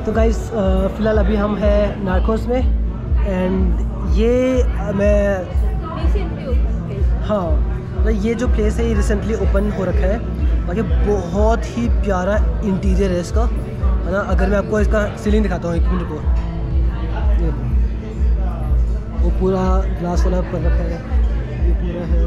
तो गाइस फ़िलहाल अभी हम हैं नार्कोस में एंड ये मैं हाँ मतलब ये जो प्लेस है ये रिसेंटली ओपन हो रखा है। बाकी बहुत ही प्यारा इंटीरियर है इसका, है ना। अगर मैं आपको इसका सीलिंग दिखाता हूँ 1 मिनट को, ये वो पूरा ग्लास वाला पर रखा है, ये पूरा है।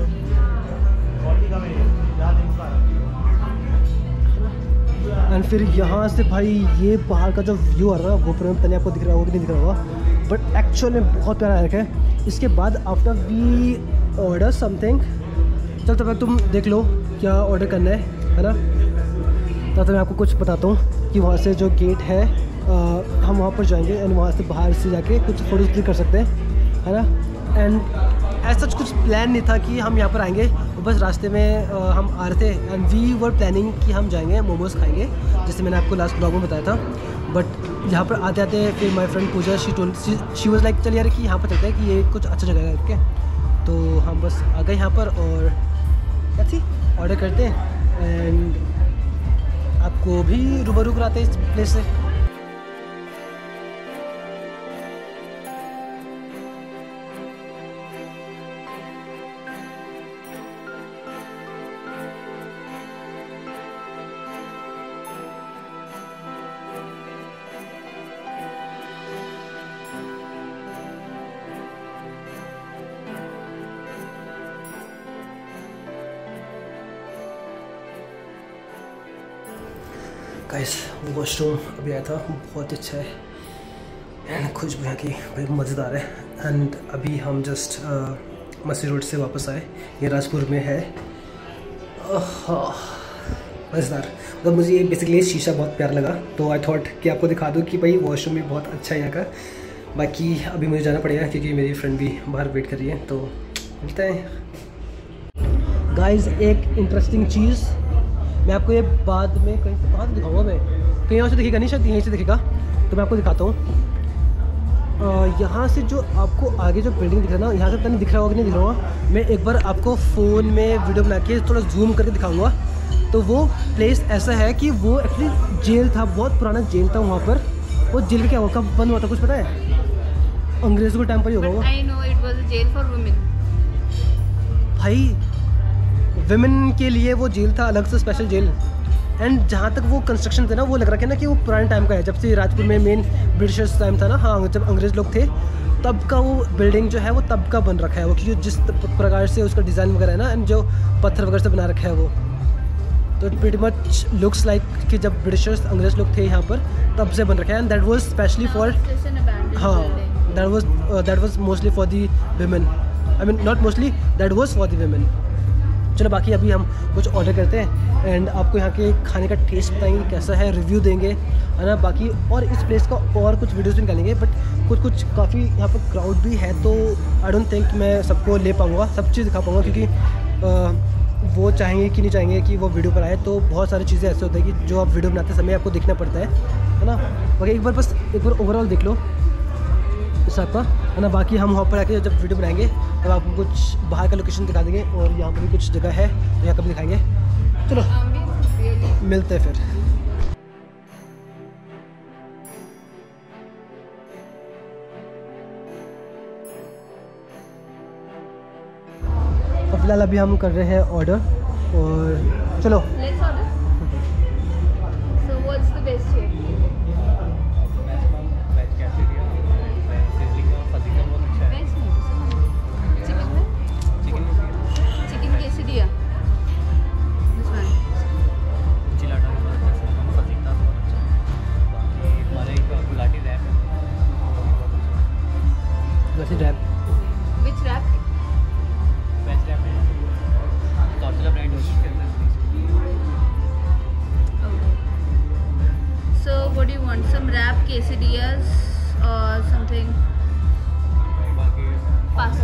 एंड फिर यहाँ से भाई ये बाहर का जो व्यू आ रहा है वो पता नहीं आपको दिख रहा होगा कि नहीं दिख रहा होगा, बट एक्चुअल में बहुत प्यारा है। इसके बाद आफ्टर वी ऑर्डर समथिंग, चल तब तक तुम देख लो क्या ऑर्डर करना है ना। तब तक मैं आपको कुछ बताता हूँ कि वहाँ से जो गेट है हम वहाँ पर जाएंगे एंड वहाँ से बाहर से जाके कुछ फोटोज क्लिक कर सकते हैं, है ना। एंड ऐसा कुछ प्लान नहीं था कि हम यहाँ पर आएंगे, बस रास्ते में हम आ रहे थे एंड वी वर प्लानिंग कि हम जाएंगे मोमोज़ खाएंगे, जैसे मैंने आपको लास्ट ब्लॉग में बताया था। बट यहाँ पर आते आते फिर my friend Pooja she was like चल यार कि यहाँ पर चलते हैं कि ये कुछ अच्छा जगह है करके, तो हम बस आ गए यहाँ पर और क्या थी ऑर्डर करते हैं एंड आपको भी रूबरू कराते हैं इस प्लेस से। गाइस वॉशरूम अभी आया था, बहुत अच्छा है एंड खुशबू यहाँ की भाई मज़ेदार है। एंड अभी हम जस्ट मसी रोड से वापस आए, ये राजपुर में है। मज़ेदार, मतलब मुझे ये बेसिकली शीशा बहुत प्यारा लगा, तो आई थॉट कि आपको दिखा दूँ कि भाई वॉशरूम भी बहुत अच्छा है यहाँ का। बाकी अभी मुझे जाना पड़ेगा क्योंकि मेरी फ्रेंड भी बाहर वेट कर रही है, तो मिलते हैं। गाइस एक इंटरेस्टिंग चीज़ मैं आपको ये बाद में कहीं से कहाँ से दिखाऊंगा, मैं कहीं और से दिखेगा नहीं, शायद यहीं से दिखेगा, तो मैं आपको दिखाता हूँ। यहाँ से जो आपको आगे जो बिल्डिंग दिख रहा है ना, यहाँ से पता नहीं दिख रहा होगा कि नहीं दिख रहा होगा, मैं एक बार आपको फ़ोन में वीडियो बना के थोड़ा जूम करके दिखाऊंगा। तो वो प्लेस ऐसा है कि वो एक्चुअली जेल था, बहुत पुराना जेल था वहाँ पर। वो जेल क्या हुआ, कब बंद हुआ था कुछ पता है? अंग्रेज़ों के टाइम पर ही होगा वो। भाई विमेन के लिए वो जेल था, अलग से स्पेशल जेल। एंड जहाँ तक वो कंस्ट्रक्शन थे ना, वो लग रहा है ना कि वो पुराने टाइम का है, जब से राजपुर में मेन ब्रिटिशर्स टाइम था ना, हाँ जब अंग्रेज़ लोग थे तब का वो बिल्डिंग जो है वो तब का बन रखा है वो, क्योंकि जिस प्रकार से उसका डिज़ाइन वगैरह है ना एंड जो पत्थर वगैरह से बना रखा है वो, तो it pretty much looks like कि जब ब्रिटिशर्स अंग्रेज़ लोग थे यहाँ पर तब से बन रखा है। And that was specially for, हाँ that was mostly for the women, I mean not mostly, that was for the women. चलो बाकी अभी हम कुछ ऑर्डर करते हैं एंड आपको यहाँ के खाने का टेस्ट बताएंगे कैसा है, रिव्यू देंगे, है ना। बाकी और इस प्लेस का और कुछ वीडियोस भी निकालेंगे, बट कुछ काफ़ी यहाँ पर क्राउड भी है, तो आई डोंट थिंक मैं सबको ले पाऊँगा, सब चीज़ दिखा पाऊँगा, क्योंकि वो चाहेंगे कि नहीं चाहेंगे कि वो वीडियो पर आए। तो बहुत सारी चीज़ें ऐसे होती है कि जो आप वीडियो बनाते समय आपको देखना पड़ता है ना। बाकी एक बार ओवरऑल देख लो इस आपका, है ना। बाकी हम वहाँ पर आके जब वीडियो बनाएंगे तब आपको कुछ बाहर का लोकेशन दिखा देंगे और यहाँ पर भी कुछ जगह है तो यहाँ का भी दिखाएंगे। चलो मिलते हैं फिर। तो फिलहाल अभी हम कर रहे हैं ऑर्डर और चलो। Quesadillas or something. Pasta.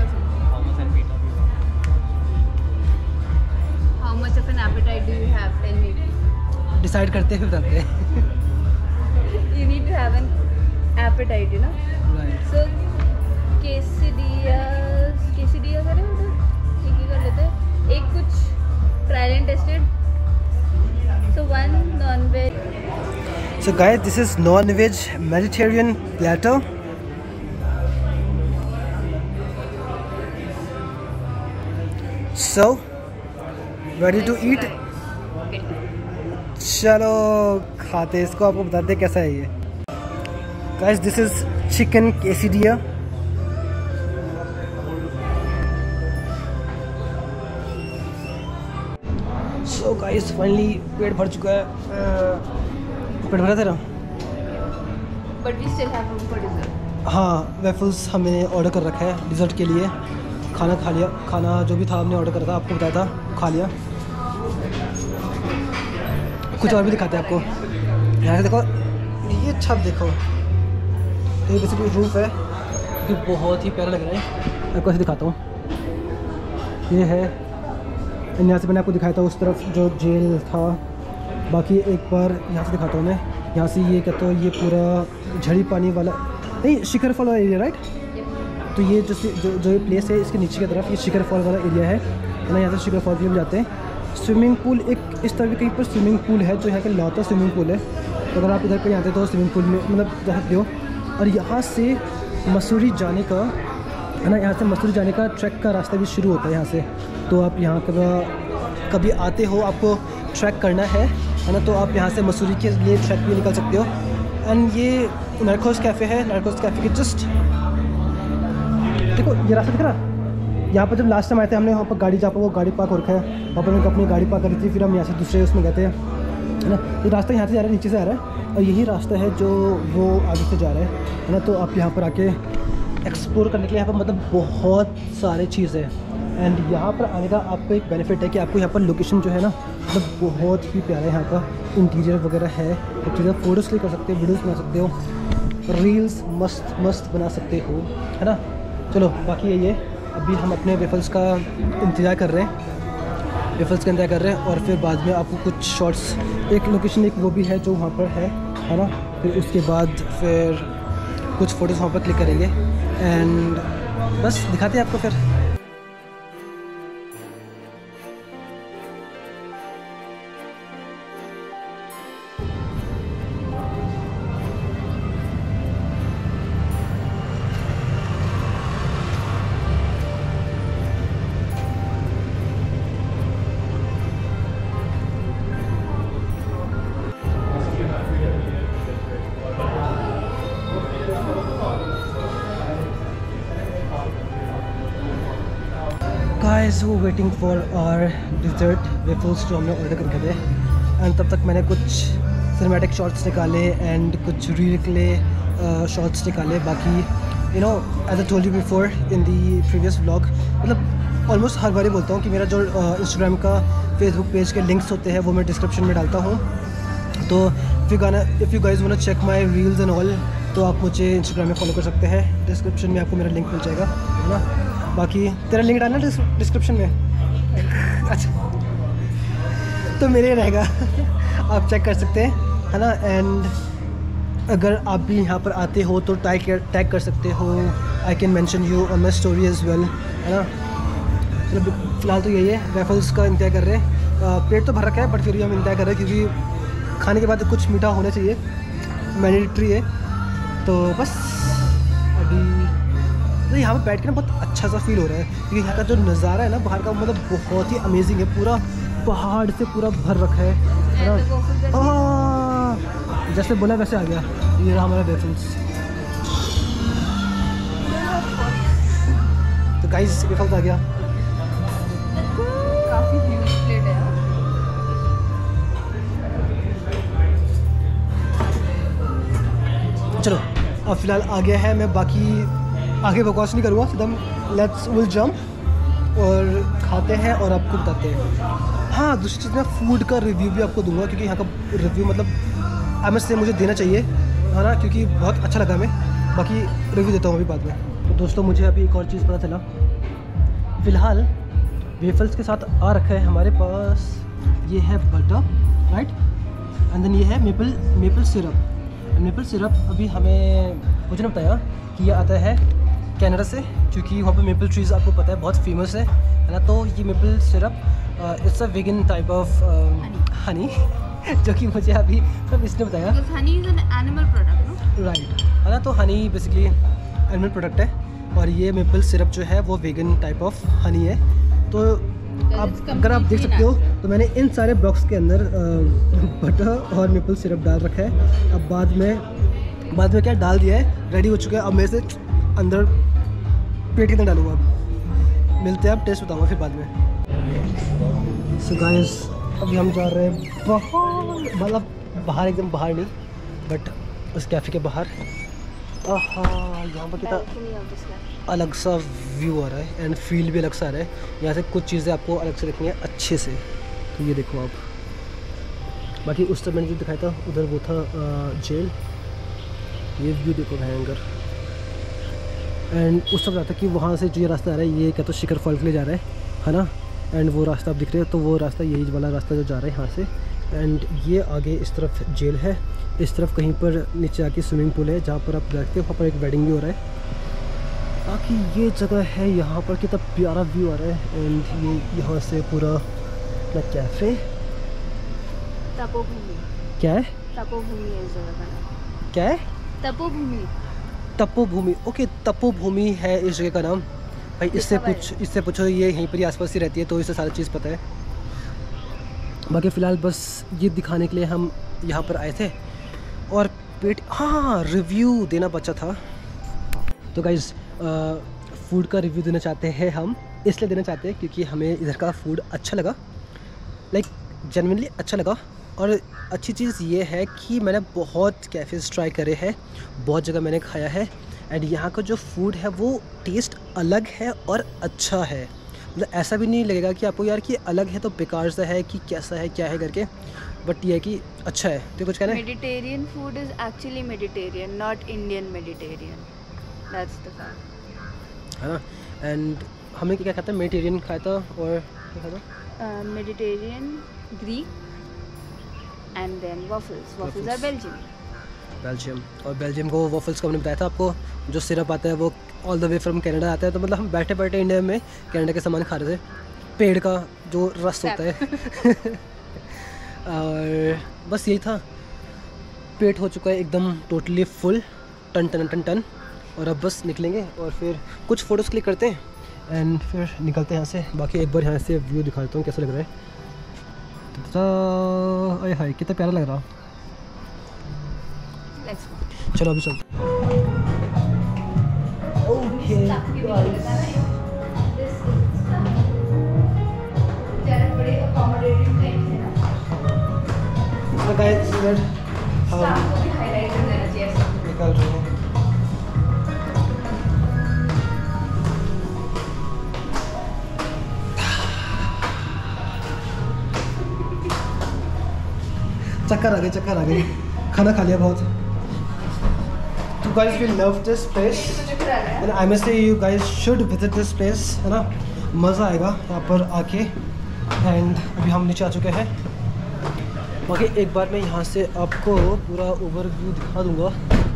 How much of an appetite do you have? Tell me. Decide करते हैं फिर बताते हैं। You need to have an appetite, you know. Right. So quesadillas है ना उधर? एक ही कर लेते हैं। एक कुछ trial and tested. So one non-veg. So guys, this is non-veg Mediterranean platter. So ready to eat? चलो खाते इसको, आपको बताते कैसा है ये। Guys, this is chicken quesadilla. So guys, finally पेट भर चुका है। पेट भरा तेरा? But we still have room for dessert. हाँ, वेफल्स हमने ऑर्डर कर रखा है डिज़र्ट के लिए। खाना खा लिया, खाना जो भी था हमने ऑर्डर करा था, आपको बताया था, खा लिया। कुछ और भी दिखाते हैं आपको। यहाँ से देखो, ये छत देखो, ये बेसिकली रूफ है, ये बहुत ही प्यारा लग रहा है। आपको ऐसे दिखाता हूँ, ये है। यहाँ से मैंने आपको दिखाया था उस तरफ जो जेल था। बाकी एक बार यहाँ से दिखाता हूँ मैं। यहाँ से ये कहते हो, ये पूरा झड़ी पानी वाला नहीं, शिखर फॉल वाला एरिया, राइट? तो ये जो ये प्लेस है, इसके नीचे की तरफ ये शिखर फॉल वाला एरिया है ना। यहाँ से शिखर फॉल के लिए जाते हैं। स्विमिंग पूल एक इस तरह कहीं पर स्विमिंग पूल है जो यहाँ का लौता स्विमिंग पूल है। तो अगर आप इधर कहीं आते तो स्विमिंग पूल में मतलब जा सकते हो। और यहाँ से मसूरी जाने का है ना, यहाँ से मसूरी जाने का ट्रैक का रास्ता भी शुरू होता है यहाँ से। तो आप यहाँ कभी आते हो, आपको ट्रैक करना है ना, तो आप यहाँ से मसूरी के लिए ट्रैक भी निकल सकते हो। एंड ये नार्कोस कैफ़े है। नार्कोस कैफ़े के जस्ट देखो, ये रास्ता दिख रहा है। यहाँ पर जब लास्ट टाइम आए थे हमने, वहाँ पर गाड़ी, जहाँ पर वो गाड़ी पार्क हो रखा है, वहाँ पर मैंने अपनी गाड़ी पार्क करी थी। फिर हम यहाँ से दूसरे उसमें गए थे, है ना। तो रास्ता यहाँ से जा रहा है, नीचे से आ रहा है, और यही रास्ता है जो वो आगे से जा रहा है ना। तो आप यहाँ पर आके एक्सप्लोर करने के लिए यहाँ पर मतलब बहुत सारे चीज़ है। एंड यहाँ पर आने का आपको एक बेनिफिट है कि आपको यहाँ पर लोकेशन जो है ना, मतलब बहुत ही प्यारा है। यहाँ का इंटीरियर वगैरह है, तो चीज़ें फ़ोटोज़ क्लिक कर सकते हो, वीडियोज़ बना सकते हो, रील्स मस्त मस्त बना सकते हो, है ना। चलो बाकी ये अभी हम अपने वेफल्स का इंतज़ार कर रहे हैं, वेफल्स का इंतज़ार कर रहे हैं। और फिर बाद में आपको कुछ शॉट्स, एक लोकेशन एक वो भी है जो वहाँ पर है ना। फिर उसके बाद फिर कुछ फ़ोटोज़ वहाँ पर क्लिक करेंगे एंड बस दिखाते हैं आपको फिर। गाइस वो waiting for our dessert waffles जो हमने ऑर्डर करके थे। एंड तब तक मैंने कुछ सिनेमैटिक शॉट्स निकाले एंड कुछ रील के लिए शॉट्स निकाले। बाकी you know as I told you before in the previous vlog, मतलब ऑलमोस्ट हर बार ही बोलता हूँ कि मेरा जो इंस्टाग्राम का फेसबुक पेज के लिंक्स होते हैं वो मैं डिस्क्रिप्शन में डालता हूँ। तो if you guys want to check my reels and all, तो आप मुझे इंस्टाग्राम में फॉलो कर सकते हैं। डिस्क्रिप्शन में आपको मेरा लिंक मिल जाएगा, है ना। बाकी तेरा लिंक डालना डिस्क्रिप्शन में, अच्छा तो मेरे रहेगा आप चेक कर सकते हैं, है ना। एंड अगर आप भी यहाँ पर आते हो तो टैग कर सकते हो। I can mention you on my story as well, है ना। चलो फिलहाल तो यही है, वेफल्स का इंतजार कर रहे हैं। पेट तो भर रखा है बट फिर भी हम इंतजार कर रहे हैं क्योंकि खाने के बाद कुछ मीठा होना चाहिए, मैंडेटरी है। तो बस अभी तो यहाँ पर बैठ के ना बहुत अच्छा सा फील हो रहा है क्योंकि यहाँ का जो नज़ारा है ना बाहर का, मतलब बहुत ही अमेजिंग है। पूरा पहाड़ से पूरा भर रखा है ना। जैसे बोला वैसे आ गया। ये रहा हमारा वेफल्स। तो गाइस वेफल्स आ गया। काफी ह्यूज प्लेट है। चलो अब फिलहाल आ गया है। मैं बाकी आगे बकवास नहीं करूँगा, सीधा लेट्स विल जंप और खाते हैं और आपको बताते हैं। हाँ दूसरी चीज़ मैं फूड का रिव्यू भी आपको दूंगा क्योंकि यहाँ का रिव्यू मतलब आई मस्ट से मुझे देना चाहिए, है ना, क्योंकि बहुत अच्छा लगा हमें। बाकी रिव्यू देता हूँ अभी बाद में। तो दोस्तों मुझे अभी एक और चीज़ पता चला। फ़िलहाल वेफल्स के साथ आ रखा है हमारे पास, ये है बटर, राइट, एंड देन ये है मेपल सिरप। मेपल सिरप अभी हमें मुझे ने बताया कि ये आता है कनाडा से, क्योंकि वहाँ पे मेपल ट्रीज़ आपको पता है बहुत फेमस है ना। तो ये maple syrup it's a vegan type of honey जो कि मुझे अभी सब इसने बताया। Because honey is an animal product, no? Right है ना, तो हनी बेसिकली एनिमल प्रोडक्ट है और ये मेपल सिरप जो है वो वेगन टाइप ऑफ हनी है। तो अब अगर आप देख सकते हो तो मैंने इन सारे बॉक्स के अंदर बटर और मेपल सिरप डाल रखा है। अब बाद में क्या डाल दिया है, रेडी हो चुका है। अब मैं इसे अंदर पेट के अंदर डालूंगा। अब मिलते हैं, आप टेस्ट बताऊंगा फिर बाद में। सो गाइस अभी हम जा रहे हैं बाहर, मतलब बाहर एकदम बाहर नहीं बट उस कैफ़े के बाहर। यहाँ पर कितना अलग सा व्यू आ रहा है एंड फील भी अलग सा आ रहा है। यहाँ से कुछ चीज़ें आपको अलग से दिखनी है अच्छे से, तो ये देखो आप। बाकी उस समय मैंने जो दिखाया था उधर वो था जेल। ये व्यू देखो भयंकर। एंड उस समय था कि वहाँ से जो ये रास्ता आ रहा है ये क्या तो शिखर फॉल के लिए जा रहा है ना। एंड वो रास्ता आप दिख रहे हो, तो वो रास्ता यही वाला रास्ता जो जा रहा है यहाँ से। एंड ये आगे इस तरफ जेल है, इस तरफ कहीं पर नीचे आके स्विमिंग पूल है जहाँ पर आप देखते हो वहाँ पर एक वेडिंग भी हो रहा है। बाकी ये जगह है, यहाँ पर कितना प्यारा व्यू आ रहा है। एंड ये यहाँ से पूरा अपना कैफ़े तपोभूमि। क्या है? तपोभूमि है इस जगह का नाम। क्या है? तपोभूमि। तपोभूमि, ओके तपोभूमि है इस जगह का नाम। भाई इससे पूछो, ये यहीं पर ही आसपास ही रहती है तो इसे सारी चीज़ पता है। बाकी फ़िलहाल बस ये दिखाने के लिए हम यहाँ पर आए थे। और पेट, हाँ रिव्यू देना बचा था। तो गाइज़ फूड का रिव्यू देना चाहते हैं हम, इसलिए देना चाहते हैं क्योंकि हमें इधर का फूड अच्छा लगा, लाइक जेन्युइनली अच्छा लगा। और अच्छी चीज़ ये है कि मैंने बहुत कैफ़ेज़ ट्राई करे हैं, बहुत जगह मैंने खाया है। एंड यहाँ का जो फूड है वो टेस्ट अलग है और अच्छा है। मतलब ऐसा भी नहीं लगेगा कि आपको यार कि अलग है तो बेकार सा है कि कैसा है क्या है करके, बट ये है कि अच्छा है। तो कुछ कहना है? Mediterranean food is actually Mediterranean, not Indian Mediterranean, that's the fact, है ना। एंड हमने क्या खाया था, मेडिटेरियन खाया था और क्या खाया था? Mediterranean, Greek and then waffles. Waffles are Belgium. और बेल्जियम को वॉफल्स का हमने बताया था आपको, जो सिरप आता है वो all the way from Canada आता है। तो मतलब हम बैठे बैठे इंडिया में कनाडा के सामान खा रहे थे, पेड़ का जो रस होता है। और बस यही था, पेट हो चुका है एकदम टोटली फुल, टन टन टन टन। और अब बस निकलेंगे और फिर कुछ फ़ोटोज़ क्लिक करते हैं एंड फिर निकलते हैं यहाँ से। बाकी एक बार यहाँ से व्यू दिखा देता हूँ कैसा लग रहा है। अरे हाय कितना प्यारा लग रहा। चलो अभी चलते हैं। निकल रहे हैं। चक्कर आ गई, खाना खा लिया बहुत। You guys will love this place and I must say you guys should visit this place, है ना, मज़ा आएगा यहाँ पर आके। एंड अभी हम नीचे आ चुके हैं। बाकी एक बार मैं यहाँ से आपको पूरा ओवरव्यू दिखा दूँगा।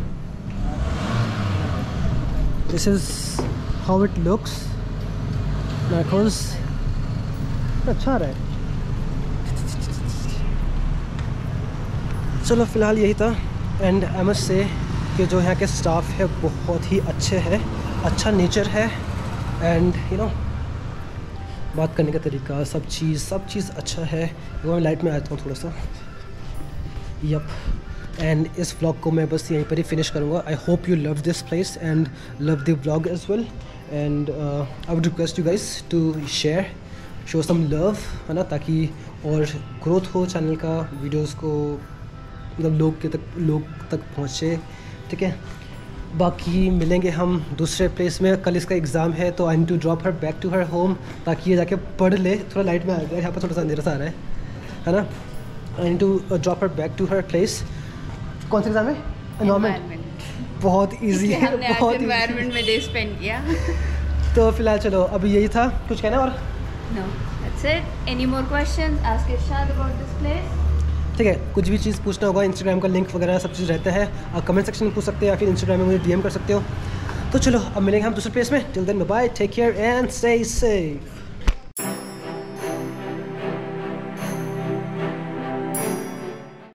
This is how it looks. Macros अच्छा आ रहा है। चलो फ़िलहाल यही था। एंड आई मस्ट से कि जो यहाँ के स्टाफ है बहुत ही अच्छे हैं, अच्छा नेचर है। एंड यू नो बात करने का तरीका, सब चीज़ अच्छा है। वो मैं लाइट में आता हूँ थोड़ा सा। यप। एंड इस व्लॉग को मैं बस यहीं पर ही फिनिश करूँगा। I hope you love this place and love the vlog as well. And I would request you guys to share, show some love, है ना, ताकि और ग्रोथ हो चैनल का, वीडियोज़ को मतलब लोग तक पहुँचे। ठीक है। बाकी मिलेंगे हम दूसरे प्लेस में। कल इसका एग्ज़ाम है तो I need to drop her back to her home ताकि ये जाके पढ़ ले। थोड़ा लाइट में आ गया, यहाँ पर थोड़ा सा अंधेरा सा आ रहा है ना। I need to drop her back to her place. कौन सा एग्ज़ाम है? एनवायरनमेंट। बहुत ईजी है, बहुत एनवायरनमेंट में डे स्पेंड किया। तो फिलहाल चलो अभी यही था। कुछ कहना और? No, that's it. Any more questions, ask Irshad about this place. ठीक है, कुछ भी चीज़ पूछना होगा, इंस्टाग्राम का लिंक वगैरह सब चीज़ रहता है। आप कमेंट सेक्शन में पूछ सकते हो या फिर इंस्टाग्राम में मुझे डीएम कर सकते हो। तो चलो अब मिलेंगे हम दूसरे प्लेस में। Till then bye, take care and stay safe.